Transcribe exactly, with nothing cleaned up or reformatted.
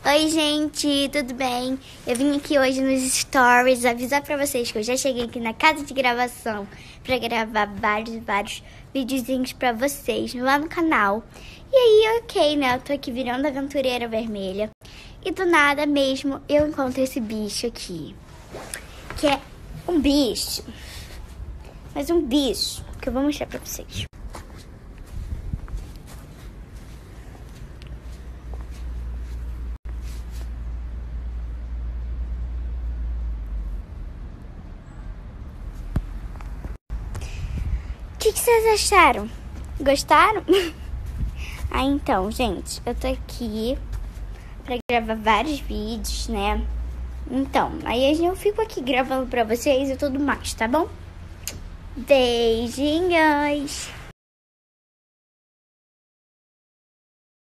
Oi, gente, tudo bem? Eu vim aqui hoje nos stories avisar pra vocês que eu já cheguei aqui na casa de gravação pra gravar vários, vários videozinhos pra vocês lá no canal. E aí, ok, né? Eu tô aqui virando aventureira vermelha. E do nada mesmo eu encontro esse bicho aqui. Que é um bicho. Mas um bicho que eu vou mostrar pra vocês. O que, que vocês acharam? Gostaram? Ah, então, gente, eu tô aqui pra gravar vários vídeos, né? Então, aí eu fico aqui gravando pra vocês e tudo mais, tá bom? Beijinhos!